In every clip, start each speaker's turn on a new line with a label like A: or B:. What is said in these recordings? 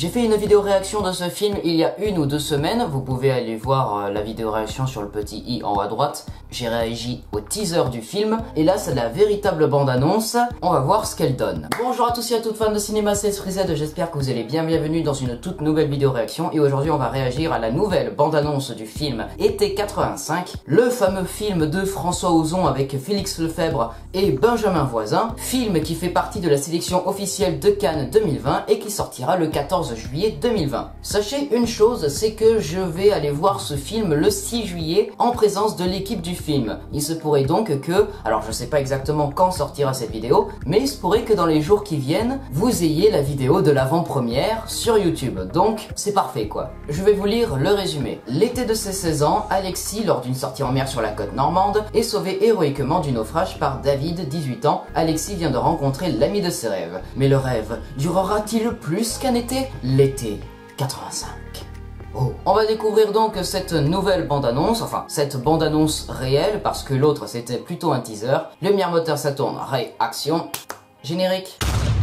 A: J'ai fait une vidéo réaction de ce film il y a 1 ou 2 semaines, vous pouvez aller voir la vidéo réaction sur le petit i en haut à droite. J'ai réagi au teaser du film, et là c'est la véritable bande-annonce, on va voir ce qu'elle donne. Bonjour à tous et à toutes fans de cinéma, c'est FreeZ, j'espère que vous allez bien, bienvenue dans une toute nouvelle vidéo réaction, et aujourd'hui on va réagir à la nouvelle bande-annonce du film Été 85, le fameux film de François Ozon avec Félix Lefebvre et Benjamin Voisin, film qui fait partie de la sélection officielle de Cannes 2020 et qui sortira le 14 juillet 2020. Sachez une chose, c'est que je vais aller voir ce film le 6 juillet en présence de l'équipe du film. Il se pourrait donc que, alors je sais pas exactement quand sortira cette vidéo, mais il se pourrait que dans les jours qui viennent, vous ayez la vidéo de l'avant-première sur YouTube. Donc c'est parfait quoi. Je vais vous lire le résumé. L'été de ses 16 ans, Alexis, lors d'une sortie en mer sur la côte normande, est sauvé héroïquement du naufrage par David, 18 ans. Alexis vient de rencontrer l'ami de ses rêves. Mais le rêve durera-t-il plus qu'un été? L'été 85. Oh. On va découvrir donc cette nouvelle bande-annonce, enfin cette bande-annonce réelle, parce que l'autre c'était plutôt un teaser. Lumière moteur ça tourne, réaction, générique.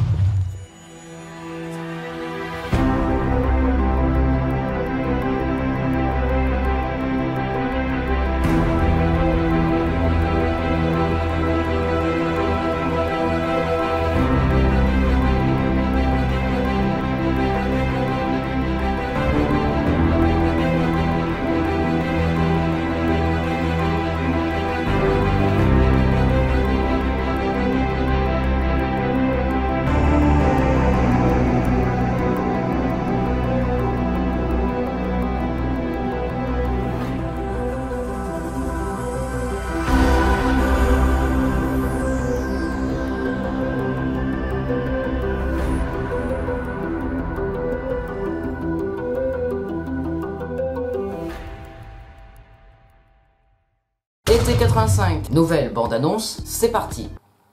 A: Été 85, nouvelle bande-annonce, c'est parti.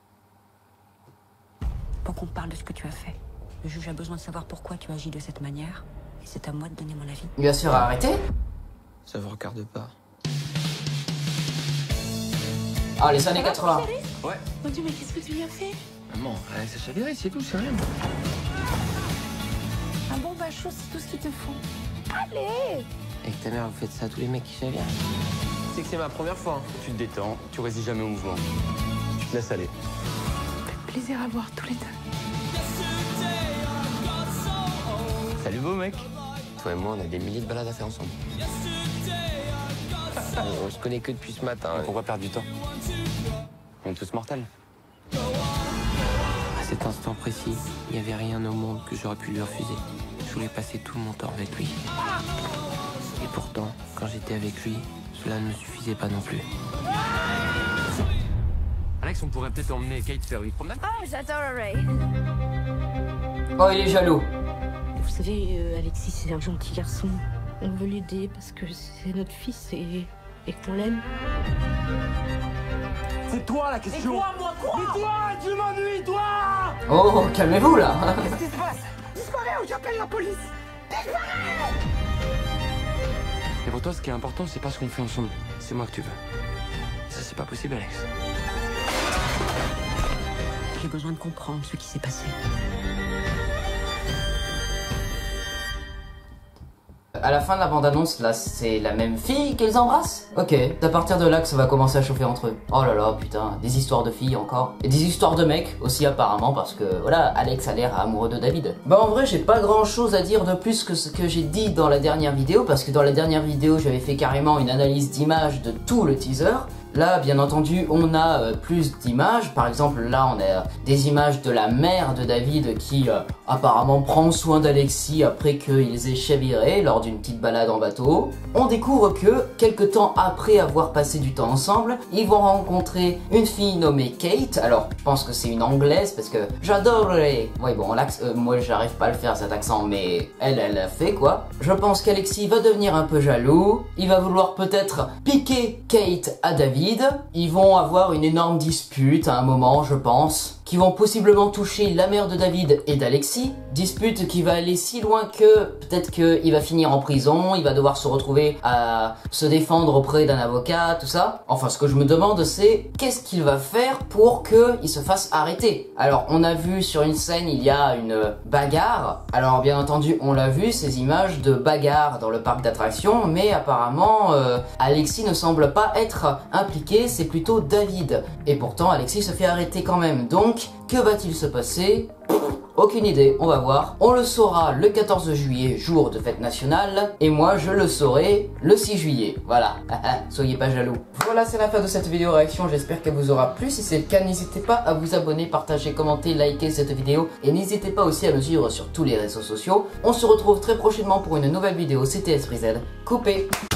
B: Pour qu'on parle de ce que tu as fait, le juge a besoin de savoir pourquoi tu agis de cette manière, et c'est à moi de donner mon avis.
A: Bien sûr, arrêtez.
C: Ça vous regarde pas.
A: Ah, les années 80.
C: Ouais.
D: Mon Dieu, mais qu'est-ce que tu lui as fait?
C: Maman, ça chavirait, c'est tout, c'est rien.
D: Un bon bachot, c'est tout ce qu'il te faut. Allez!
C: Avec ta mère, vous faites ça à tous les mecs qui chavirent. C'est que c'est ma première fois.
E: Tu te détends, tu résistes jamais au mouvement. Tu te laisses aller.
D: Ça fait plaisir à voir tous les deux.
E: Salut beau mec.
C: Toi et moi, on a des milliers de balades à faire ensemble. On se connaît que depuis ce matin.
E: Pourquoi perdre du temps? On est tous mortels.
C: À cet instant précis, il n'y avait rien au monde que j'aurais pu lui refuser. Je voulais passer tout mon temps avec lui. Et pourtant, quand j'étais avec lui, cela ne me suffisait pas non plus.
E: Alex, on pourrait peut-être emmener Kate faire une promenade.
D: Oh, j'adorerais.
A: Oh, il est jaloux.
D: Vous savez, Alexis, c'est un gentil garçon. On veut l'aider parce que c'est notre fils et qu'on l'aime.
E: C'est toi la question. Mais toi, tu m'ennuies, toi.
A: Oh, calmez-vous là.
E: Qu'est-ce qui se passe? Disparais ou j'appelle la police. Et pour toi, ce qui est important, c'est pas ce qu'on fait ensemble. C'est moi que tu veux. Ça, c'est pas possible, Alex.
B: J'ai besoin de comprendre ce qui s'est passé.
A: À la fin de la bande-annonce, là, c'est la même fille qu'elles embrassent? Ok, c'est à partir de là que ça va commencer à chauffer entre eux. Oh là là, putain, des histoires de filles encore. Et des histoires de mecs aussi apparemment, parce que voilà, Alex a l'air amoureux de David. Bah en vrai, j'ai pas grand chose à dire de plus que ce que j'ai dit dans la dernière vidéo, parce que dans la dernière vidéo, j'avais fait carrément une analyse d'image de tout le teaser. Là, bien entendu, on a plus d'images. Par exemple, là, on a des images de la mère de David qui apparemment prend soin d'Alexis après qu'ils aient chaviré lors d'une petite balade en bateau. On découvre que, quelques temps après avoir passé du temps ensemble, ils vont rencontrer une fille nommée Kate. Alors, je pense que c'est une anglaise parce que j'adorerais... Ouais, bon, moi, j'arrive pas à le faire cet accent, mais elle l'a fait, quoi. Je pense qu'Alexis va devenir un peu jaloux. Il va vouloir peut-être piquer Kate à David. David. Ils vont avoir une énorme dispute à un moment, je pense, qui vont possiblement toucher la mère de David et d'Alexis. Dispute qui va aller si loin que peut-être qu'il va finir en prison, il va devoir se retrouver à se défendre auprès d'un avocat, tout ça. Enfin, ce que je me demande, c'est qu'est-ce qu'il va faire pour qu'il se fasse arrêter. Alors, on a vu sur une scène, il y a une bagarre. Alors, bien entendu, on l'a vu, ces images de bagarre dans le parc d'attractions, mais apparemment, Alexis ne semble pas être impliqué, c'est plutôt David. Et pourtant, Alexis se fait arrêter quand même. Donc, que va-t-il se passer ? Aucune idée, on va voir. On le saura le 14 juillet, jour de fête nationale, et moi je le saurai le 6 juillet. Voilà, soyez pas jaloux. Voilà, c'est la fin de cette vidéo réaction, j'espère qu'elle vous aura plu. Si c'est le cas, n'hésitez pas à vous abonner, partager, commenter, liker cette vidéo, et n'hésitez pas aussi à me suivre sur tous les réseaux sociaux. On se retrouve très prochainement pour une nouvelle vidéo, c'était Esprit Z. Coupé.